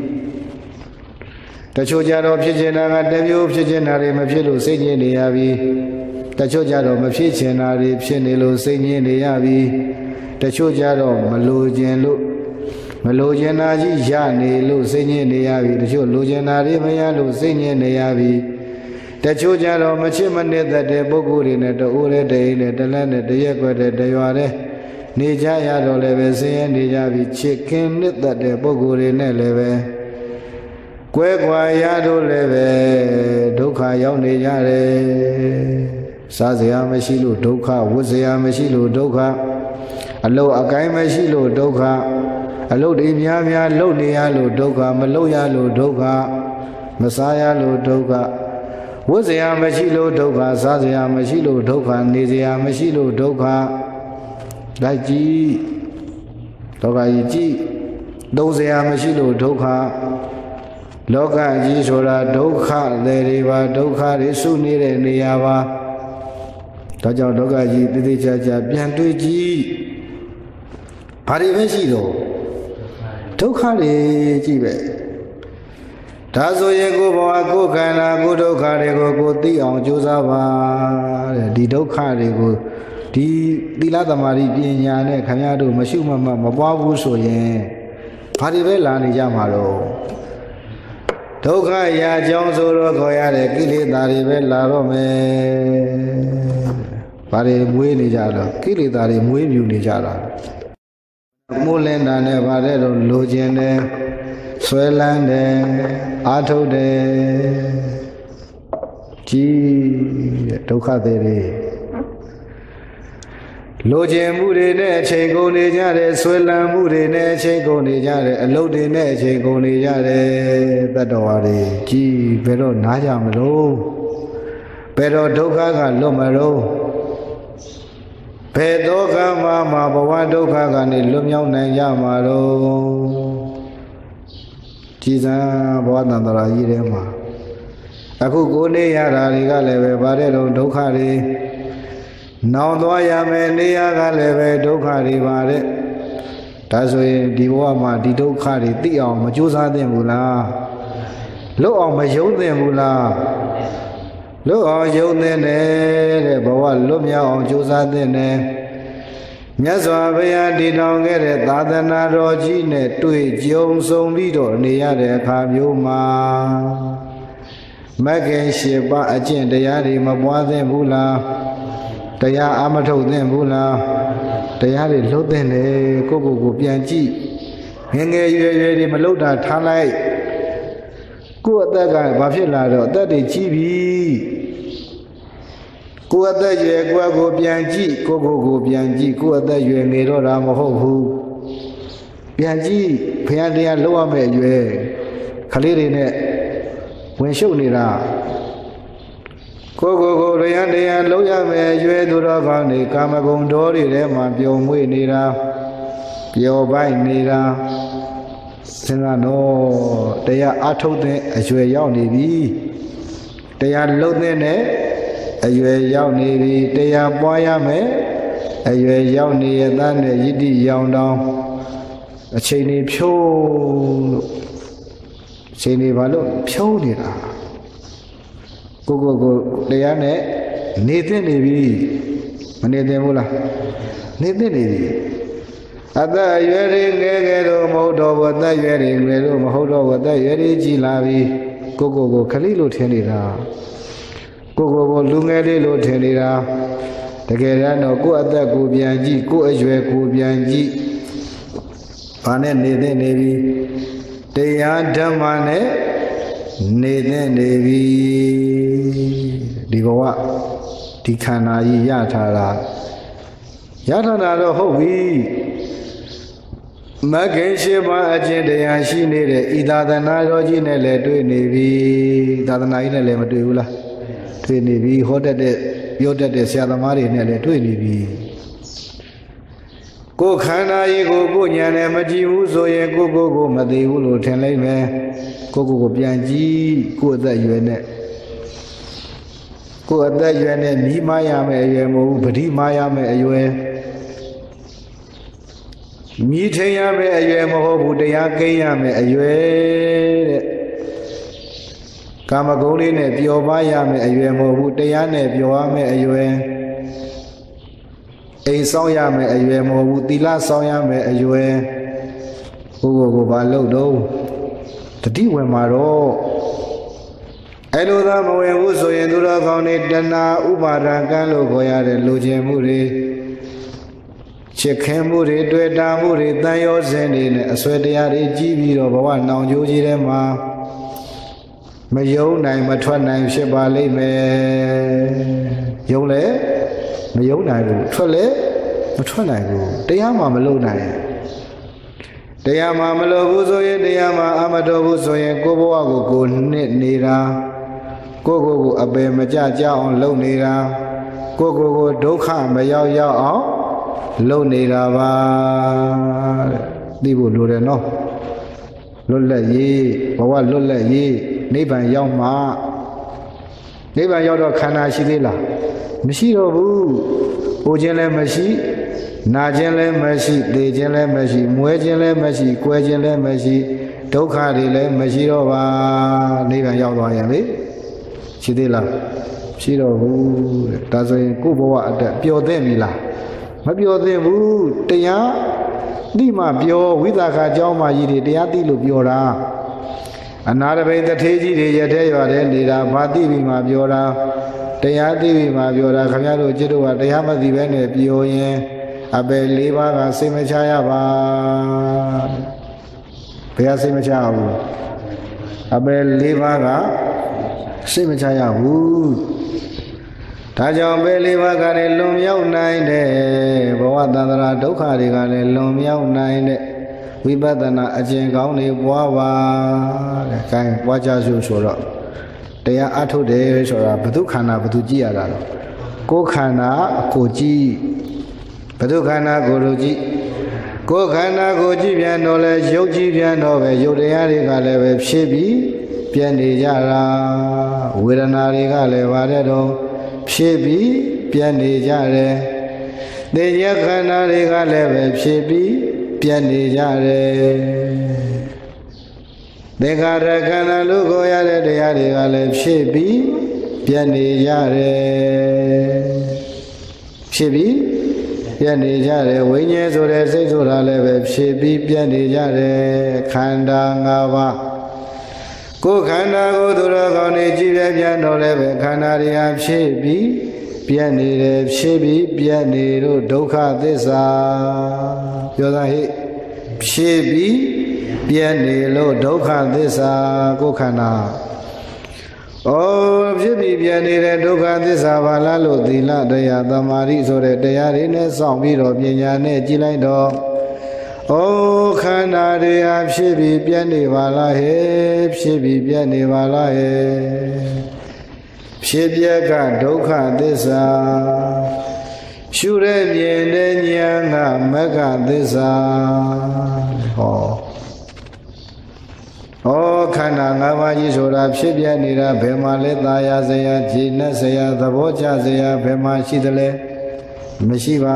the show jaro phit chin na ga te myo phit chin na de ma phit lo sai nyin ne ya bi the show jaro ma phit chin na de phit ne lo sai nyin ne ya bi the show jaro ma lo chin lo ma lo chin na ji ya ne lo sai nyin ne ya bi the show lo chin na de ma ya lo sai nyin ne ya bi the show jaro ma chit ma ne that de puggol de ne to ure de ne de la ne de yet kwa de de ywa de ne ja ya do le be sin yen ne ja bi chit kin nit that de puggol de ne le be kwe kwa ya do le be dukha yauk ne ja de sa sya ma shi lo dukha wat sya ma shi lo dukha a lo a kai ma shi lo dukha a lo de mya mya lo ne ya lo dukha ma lo ya lo dukha ma sa ya lo dukha wတ်စရာမရှိလို့ဒုက္ခစားစရာမရှိလို့ဒုက္ခနေစရာမရှိလို့ဒုက္ခလိုက်ကြည့်လောကကြီးကြည့်သုံးစရာမရှိလို့ဒုက္ခလောကကြီးဆိုတာဒုက္ခတွေပါဒုက္ခတွေစုနေတဲ့နေရာပါဒါကြောင့်လောကကြီးတည်တည်ချာချာပြန်တွေးကြည့်ဘာတွေပဲရှိတော့ဒုက္ခတွေကြည့်ပဲဒါဆိုရင်ကိုဘဝကိုခန္ဓာကိုဒုက္ခတွေကိုကိုသိအောင်ကြိုးစားပါတဲ့ဒီဒုက္ခတွေကိုဒီသီလသမာဓိပညာနဲ့ခင်ဗျားတို့မရှုမမှတ်မပွားဘူးဆိုရင်ဘာတွေပဲလာနေကြမှာတော့ဒုက္ခရာအကြောင်းဆိုတော့ခေါ်ရတဲ့ကိလေသာတွေပဲလာတော့မယ်ဘာတွေမွေးနေကြတော့ကိလေသာတွေမွေးမြူနေကြတာမိုးလင်းတာနဲ့ဗါတဲ့တော့လိုချင်တယ်ဆွဲလန်းတယ်အာထုတ်တယ်ကြီးတဲ့ဒုက္ခတွေလိုချင်မှုတွေနဲ့အချိန်ကုန်နေကြတယ်ဆွဲလန်းမှုတွေနဲ့အချိန်ကုန်နေကြတယ်အလုပ်တွေနဲ့အချိန်ကုန်နေကြတယ်တတ္တဝါတွေကြီးဘယ်တော့နားကြမလို့ဘယ်တော့ဒုက္ခကလွတ်မလို့ဘယ်တော့ကမှမဘဝဒုက္ခကနေလွတ်မြောက်နိုင်ကြမှာတော့ကြည်စံဘဝတန်ត្រာကြီးထဲမှာအခုကိုနေရတာတွေကလည်းပဲဗါတဲ့တော့ဒုက္ခတွေနောင်သွားရမယ်နေရကလည်းပဲဒုက္ခတွေပါတဲ့ဒါဆိုရင်ဒီဘဝမှာဒီဒုက္ခတွေသိအောင်မကြိုးစားသင့်ဘူးလားလွတ်အောင်မယုံသင့်ဘူးလားလွတ်အောင်ယုံသင့်တယ်တဲ့ဘဝလွတ်မြောက်အောင်ကြိုးစားသင့်တယ်မြတ်စွာဘုရားတည်ထောင်ခဲ့တဲ့သာသနာတော်ကြီးနဲ့တွေ့ကြုံဆုံပြီးတော့နေရတဲ့အခါမျိုးမှာမဂ္ဂင်၈ပါးအကျင့်တရားတွေမပွားသင့်ဘူးလားတရားအာမထုတ်သင့်ဘူးလားတရားတွေလှုပ်သင့်တယ်ကိုကိုကိုပြန်ကြည့်ငယ်ငယ်ရွယ်ရွယ်တွေမလှုပ်တာထားလိုက်ကိုယ့်အသက်ကဘာဖြစ်လာတော့အသက်တွေကြီးပြီကိုယ်အသက်ရွယ်ကိုယ့်ကိုပြန်ကြည့်ကိုကိုကိုပြန်ကြည့်ကိုယ်အသက်ရွယ်နေတော့တာမဟုတ်ဘူးပြန်ကြည့်ဘုရားတရားလောက်ရမယ့်အရွယ်ခလေးတွေနဲ့ဝင်ရှုပ်နေတာကိုကိုကိုဘုရားတရားလောက်ရမယ့်အရွယ်သူတော်ကောင်းတွေကာမဂုဏ်တော်တွေထဲမှာပျော်မွေ့နေတာပျော်ပိုက်နေတာစဉ်းစားတော့တရားအထုတ်တဲ့အရွယ်ရောက်နေပြီတရားလုံးတဲ့အရွယ်ရောက်နေပြီတရားပွားရမယ်အရွယ်ရောက်နေရတဲ့နဲ့ယိတိရောင်တောင်အချိန်နေဖြိုးလို့အချိန်နေဘာလို့ဖြိုးနေတာကိုကိုကိုတရားနဲ့နေသင့်နေပြီမနေသင့်ဘူးလားနေသင့်နေပြီအသက်အရွယ်တွေငယ်ငယ်တော့မဟုတ်တော့ဘူးအသက်အရွယ်တွေငယ်လို့မဟုတ်တော့ဘူးအသက်အရွယ်တွေကြီးလာပြီကိုကိုကိုခလေးလို့ထင်နေတာကိုကိုကိုလူငယ်လေးလို့ထင်နေတာတကယ်တော့ကိုယ့်အသက်ကိုပြန်ကြည့်ကိုယ့်အရွယ်ကိုပြန်ကြည့်ဘာနဲ့နေတဲ့နေပြီတရားဓမ္မနဲ့နေတဲ့နေပြီဒီဘဝဒီခန္ဓာကြီးရထားတာရထားတာတော့ဟုတ်ပြီမဂ္ဂင်ရှိပါအကျင့်တရားရှိနေတဲ့ဤသာသနာတော်ကြီးနဲ့လည်းတွေ့နေပြီသာသနာကြီးနဲ့လည်းမတွေ့ဘူးလားတွေ့နေပြီဟောတတ်တဲ့ပြောတတ်တဲ့ဆရာသမားတွေနဲ့လည်းတွေ့နေပြီကိုယ်ခန္ဓာကြီးကိုကိုယ်ဉာဏ်နဲ့မကြည့်ဘူးဆိုရင်ကိုယ်ကိုယ်ကိုမသိဘူးလို့ထင်လိုက်မယ်ကိုယ်ကိုယ်ကိုပြန်ကြည့်ကိုယ်အသက်အရွယ်နဲ့ကိုယ်အသက်အရွယ်နဲ့မြည်မရမယ်အရွယ်မဟုတ်ဘူးပဋိမာရမယ်အရွယ်မြည်ထင်ရမယ်အရွယ်မဟုတ်ဘူးတရားကိန်းရမယ်အရွယ်တဲ့ကာမဂုဏ်လေးနဲ့ပျော်ပါရမယ်အရွယ်မဟုတ်ဘူးတရားနဲ့ပျော်ရမယ်အရွယ်အိမ်ဆောင်ရမယ်အရွယ်မဟုတ်ဘူးသီလဆောင်ရမယ်အရွယ်ဘုရားကိုဘာလို့တော့တတိဝင်မှာတော့အဲ့လိုသာမဝင်ဘူးဆိုရင်သူတော်ကောင်းတွေတဏှာဥပါဒံကံလို့ခေါ်ရတဲ့လူချင်းမှုတွေချစ်ခင်မှုတွေတွေ့တာမှုတွေတန်ရောစဉ်တွေနဲ့အစွဲတရားတွေကြီးပြီးတော့ဘဝနောင်ကြိုးကြီးထဲမှာမယုံနိုင်မထွက်နိုင်ဖြစ်ပါလိမ့်မယ်ယုံလဲမယုံနိုင်ဘူးထွက်လဲမထွက်နိုင်ဘူးတရားမှမလုပ်နိုင်တရားမှမလုပ်ဘူးဆိုရင်တရားမှအမတော်ဘူးဆိုရင်ကိုယ်ဘဝကိုကိုယ်နှစ်နေတာကိုယ်ကိုယ်ကိုအပေမကြကြအောင်လုပ်နေတာကိုယ်ကိုယ်ကိုဒုက္ခမရောက်ရောက်အောင်လုပ်နေတာပါတဲ့သိဖို့လိုတယ်နော်လွတ်လပ်ရေးဘဝလွတ်လပ်ရေးနိဗ္ဗာန်ရောက်မှနိဗ္ဗာန်ရောက်တော့ခန္ဓာရှိသေးလားမရှိတော့ဘူး။အိုခြင်းလည်းမရှိနာခြင်းလည်းမရှိသေခြင်းလည်းမရှိမွဲခြင်းလည်းမရှိကွဲခြင်းလည်းမရှိဒုက္ခတွေလည်းမရှိတော့ပါနိဗ္ဗာန်ရောက်သွားရင်လေရှိသေးလားရှိတော့ဘူးတဲ့ဒါဆိုရင်ကိုယ့်ဘဝအတက်ပျော်သင့်ပြီလားမပျော်သင့်ဘူးတရားသိမှပျော်ဝိသကာအကြောင်းမှကြီးတွေတရားသိလို့ပျော်တာအနာတပိတထေကြီးတွေရတဲ့ရွာတဲ့နေတာဘာသိပြီးမှပျော်တာတရားသိပြီးမှပြောတာခင်ဗျားတို့จิตတို့ကတရားမသိဘဲနဲ့ပြောရင်အပယ်၄ပါးကစိတ်မချရပါဘယ်ဟာစိတ်မချရဘူးအပယ်၄ပါးကစိတ်မချရဘူးဒါကြောင့်ပယ်၄ပါးကလည်းလွန်မြောက်နိုင်တဲ့ဘဝတန္တရာဒုက္ခတွေကလည်းလွန်မြောက်နိုင်တဲ့ဝိပဿနာအကျင့်ကောင်းတွေပွားပါတဲ့။အဲပွားကြစို့ဆိုတော့တရားအထုတ်တယ်ဆိုတာဘု து ခန္ဓာဘု து ကြည့်ရတာတော့ကိုယ်ခန္ဓာကိုကြည့်ဘု து ခန္ဓာကိုလိုကြည့်ကိုယ်ခန္ဓာကိုကြည့်ပြန်တော့လဲရုပ်ကြည့်ပြန်တော့ပဲရုပ်တရားတွေကလည်းပဲဖြစ်ပြီးပြည့်နေကြတာဝေဒနာတွေကလည်းပါတယ်တော့ဖြစ်ပြီးပြည့်နေကြတယ်သိဉာဏ်ခန္ဓာတွေကလည်းပဲဖြစ်ပြီးပြည့်နေကြတယ်သင်္ခါရခန္ဓာလို့ခေါ်ရတဲ့တရားတွေကလည်းဖြစ်ပြီးပြည့်နေကြတယ်ဖြစ်ပြီးပြည့်နေကြတယ်ဝိညာဉ်ဆိုတဲ့စိတ်ဆိုတာလည်းပဲဖြစ်ပြီးပြည့်နေကြတယ်ခန္ဓာ၅ပါးကိုယ်ခန္ဓာကိုသူတော်ကောင်းတွေကြည့်ပြပြန်တော့လည်းပဲခန္ဓာတွေဟာဖြစ်ပြီးပြည့်နေတယ်ဖြစ်ပြီးပြည့်နေလို့ဒုက္ခသစ္စာပြောတာဟိဖြစ်ပြီးပြည့်နေလို့ဒုက္ခသစ္စာကိုယ်ခန္ဓာဩဖြစ်ပြီးပြည့်နေတဲ့ဒုက္ခသစ္စာဘာလားလို့သီလတရားသမာဓိဆိုတဲ့တရားတွေနဲ့စောင့်ပြီးတော့ပညာနဲ့ကြည်လိုက်တော့ဩခန္ဓာတွေဟာဖြစ်ပြီးပြည့်နေပါလားဟဲ့ဖြစ်ပြီးပြည့်နေပါလားဟဲ့ဖြစ်ပြကဒုက္ခသစ္စာရှုရမြင်တဲ့ဉာဏ်ကမဂ္ဂသစ္စာဟောဩခန္ဓာ၅ပါးကြီးဆိုတာဖြစ်ပြနေတာဘယ်မှာလဲသာယာစရာကြည်နက်စရာသဘောကျစရာဘယ်မှာရှိသလဲမရှိပါ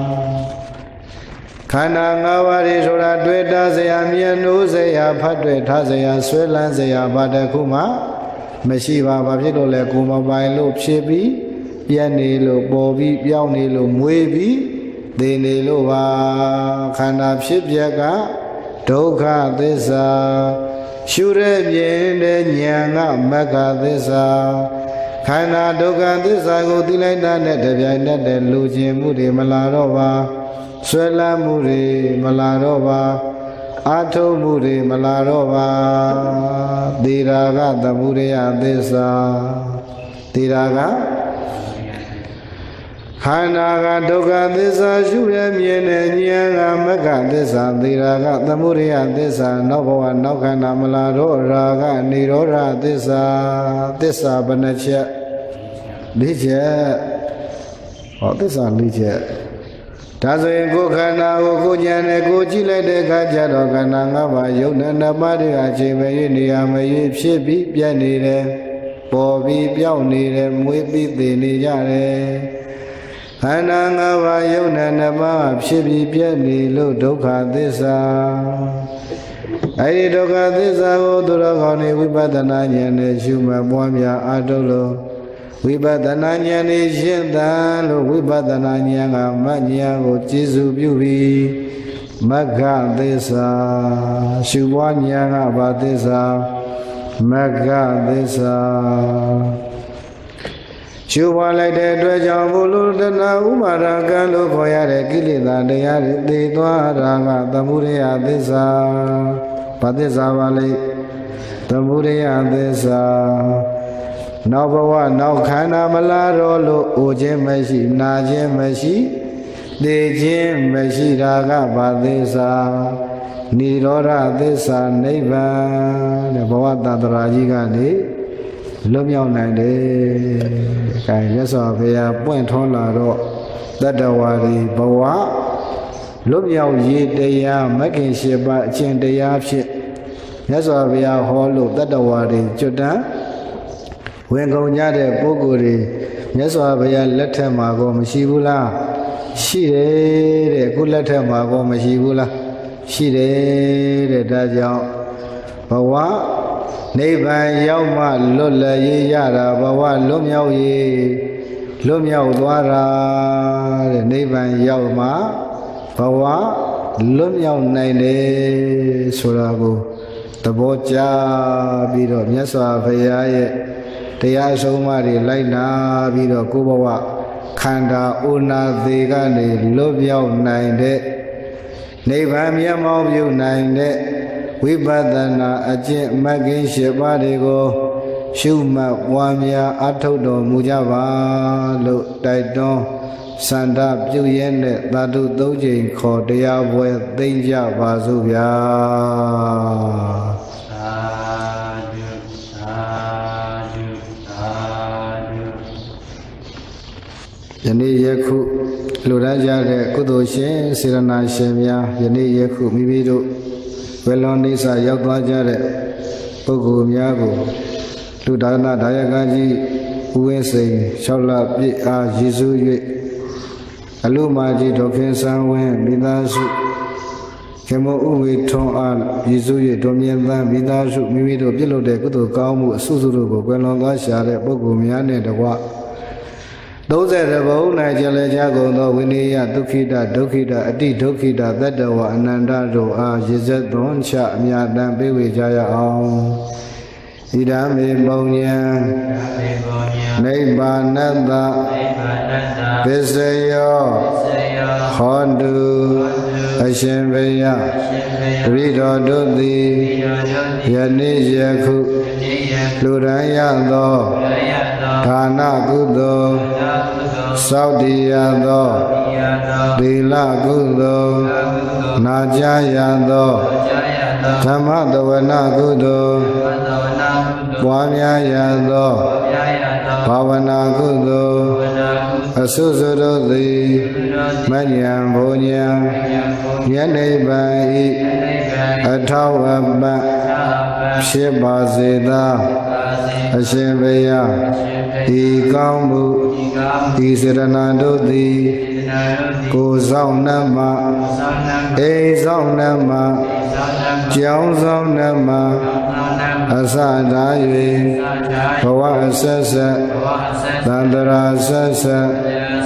ခန္ဓာ၅ပါးကြီးဆိုတာတွေ့တာစရာမြင်လို့စရာဖတ်တွေ့ထားစရာဆွဲလန်းစရာဘာတခုမှမရှိပါဘာဖြစ်လို့လဲကိုယ်မပိုင်လို့ဖြစ်ပြီးပြည့်နေလို့ပေါ်ပြီးပြောင်းနေလို့မွေးပြီးသေနေလို့ပါခန္ဓာဖြစ်ပြက်ကဒုက္ခသစ္စာရှုရပြင်းတဲ့ဉာဏ်ကမဂ္ဂသစ္စာခန္ဓာဒုက္ခသစ္စာကိုသိလိုက်တာနဲ့တပြိုင်နက်တည်းလူချင်းမှုတွေမလာတော့ပါဆွဲလန်းမှုတွေမလာတော့ပါအာထုံမှုတွေမလာတော့ပါသေရာကသမုဒယသစ္စာသေရာကခန္ဓာကဒုက္ခသစ္စာရှုရမြင်တဲ့ဉာဏ်ကမဂ္ဂသစ္စာသေရာကသမုဒယသစ္စာနောက်ဘဝနောက်ခန္ဓာမလာတော့ရာဂនិရောဓသစ္စာသစ္စာဘယ်နှချက်လေးချက်ဟောသစ္စာလေးချက်ဒါဆိုရင်ကိုယ်ခန္ဓာကိုကိုယ်ဉာဏ်နဲ့ကိုယ်ကြည့်လိုက်တဲ့အခါကျတော့ခန္ဓာ၅ပါးယုတ်နဲ့နှစ်ပါးတွေအချိန်မရွေးနေရာမရွေးဖြစ်ပြီးပြတ်နေတယ်ပေါ်ပြီးပြောင်းနေတယ်မွေးပြီးသေနေကြတယ်ခန္ဓာ၅ပါးယုတ်နဲ့နှစ်ပါးဖြစ်ပြီးပြတ်နေလို့ဒုက္ခသစ္စာအဲဒီဒုက္ခသစ္စာကိုသူတော်ကောင်းတွေဝိပဿနာဉာဏ်နဲ့ရှုမှတ်ပွားများအားထုတ်လို့ဝိပဿနာဉာဏ်နဲ့ရှင်းတာလို့ဝိပဿနာဉာဏ်ကမဉာဏ်ကိုကျေစုပြုပြီးမဂ္ဂသစ္စာရှုပွားဉာဏ်ကဘာသစ္စာမဂ္ဂသစ္စာရှုပွားလိုက်တဲ့အတွက်ကြောင့်ဘုလူတနာဥပါဒကံလို့ခေါ်ရတဲ့ကိလေသာတရားတွေသိသွားတာကသမုဒယသစ္စာဘာသစ္စာပါလဲသမုဒယသစ္စာနောက်ဘဝနောက်ခန္ဓာမလာတော့လို့အိုခြင်းမရှိနာခြင်းမရှိသိခြင်းမရှိတာကဘာသစ္စာនិရောဓသစ္စာနိဗ္ဗာန်တဲ့ဘဝတတရာကြီးကနေလွတ်မြောက်နိုင်တယ်။အဲမြတ်စွာဘုရားပွင့်ထွန်းလာတော့တတ္တဝါတွေဘဝလွတ်မြောက်ရေးတရားမဂ္ဂင်၈ပါးအကျင့်တရားဖြစ်မြတ်စွာဘုရားဟောလို့တတ္တဝါတွေကျွတ်တန်းဝင်ကုန်ကြတဲ့ပုဂ္ဂိုလ်တွေမြတ်စွာဘုရားလက်ထက်မှာကောမရှိဘူးလားရှိတယ်တဲ့အခုလက်ထက်မှာကောမရှိဘူးလားရှိတယ်တဲ့ဒါကြောင့်ဘဝနိဗ္ဗာန်ရောက်မှလွတ်လည်ရရတာဘဝလွတ်မြောက်ရေးလွတ်မြောက်သွားတာတဲ့နိဗ္ဗာန်ရောက်မှဘဝလွတ်မြောက်နိုင်တယ်ဆိုတာကိုသဘောကျပြီးတော့မြတ်စွာဘုရားရဲ့တရားအဆုံးအမတွေလိုက်နာပြီးတော့ကိုယ်ဘဝခန္ဓာဥနာသေးကနေလွတ်မြောက်နိုင်တဲ့နိဗ္ဗာန်မျက်မှောက်ပြုနိုင်တဲ့ဝိပဿနာအကျင့်မဂ္ဂင်၈ပါးတွေကိုရှုမှတ်ပွားများအထောက်တော်မူကြပါလို့တိုက်တွန်းစန္ဒပြုရင်းနဲ့သာဓုသုံးချိန်ခေါ်တရားပွဲသိမ့်ကြပါစို့ဗျာယနေ့ယခုလူရကြတဲ့ကုသိုလ်ရှင်စေရနာရှင်များယနေ့ယခုမိမိတို့ဝေလွန်နေစာရောက်သွားကြတဲ့ပုဂ္ဂိုလ်များကိုလူဒါနဒါယကကြီးဥဝင်းစိန်လျှောက်လပြည့်အားရည်စူး၍အလုမာကြီးဒေါခင်ဆန်းဝင်းမိသားစုခေမောဥဝေထွန်းအားရည်စူး၍ဒေါမြင့်သန်းမိသားစုမိမိတို့ပြုလုပ်တဲ့ကုသိုလ်ကောင်းမှုအစုစုတို့ကိုကွယ်လွန်သွားရှာတဲ့ပုဂ္ဂိုလ်များနဲ့တကွသုံးဆယ်တဘုံ၌ကျလဲကြကုန်သောဝိနည်းဒုက္ခိတဒုက္ခိတအတိဒုက္ခိတသတ္တဝအနန္တတို့အားရည်စက်သွန်ချအမြတ်တမ်းပေးဝေကြရအောင်ဣဒံမေပုံညံနိဗ္ဗာနတ္တပစ္စယောဟောတုအရှင်ဘုရားတပိတော်တို့သည်ယနေ့ယခုလူရန်ရသောဒါနကုသိုလ်သောက်တည်ရသောသီလကုသိုလ်နာကြားရသောဓမ္မတဝနာကုသိုလ်ပွားများရသောဘာဝနာကုသိုလ်အဆုစုတို့သည်မဉ္ဇဉ်ဘုံဉ္ဇဉ်ယနိဗ္ဗာန်ဤအထောက်အပံ့ဖြစ်ပါစေသာအရှင်ဘုရားဤကောင်းမှုဤစေတနာတို့သည်ကိုယ်ဆောင်နှမအိမ်ဆောင်နှမကျောင်းဆောင်နှမအစသာ၍ဘဝအဆက်ဆက်သန္တရာဆက်ဆက်ဒ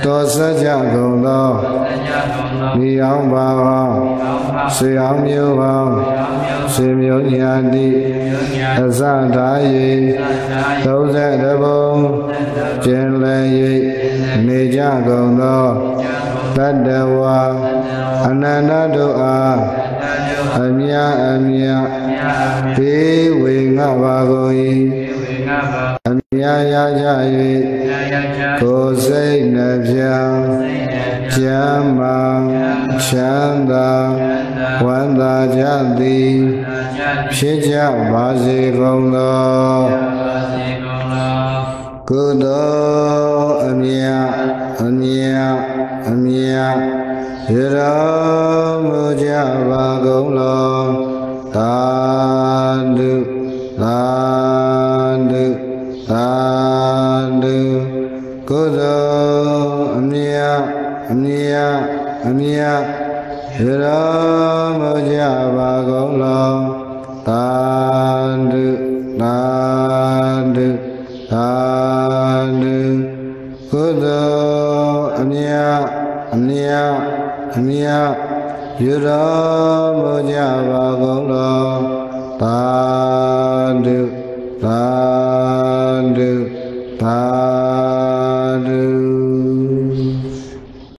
တော်ဆက်ကြကုန်သောမိအောင်ပါဟောဆွေအောင်မျိုးဟောဆွေမျိုးညာတိအစသာယေသုံးဆယ်တဘုံကျင်လည်၍နေကြကုန်သောတတ္တဝါအနန္တတို့အားအမြအမြဘေးဝေငှပါကုန်၏အမြရကြ၍ကိုယ်စိတ်နှပြချမ်းသာချမ်းသာဝမ်းသာကြသည်ဖြစ်ကြပါစေကုန်သောကုသိုလ်အမြအမြအမြရတော်မူကြပါကုန်လောသာဓုသာဓုသာဓုကုသိုလ်အမြအမြအမြရတော်မူကြပါကုန်လောသာဓုသာဓုသာဓုကုသိုလ်အမြအမြအမြရတော်မူကြပါကုန်လောသာ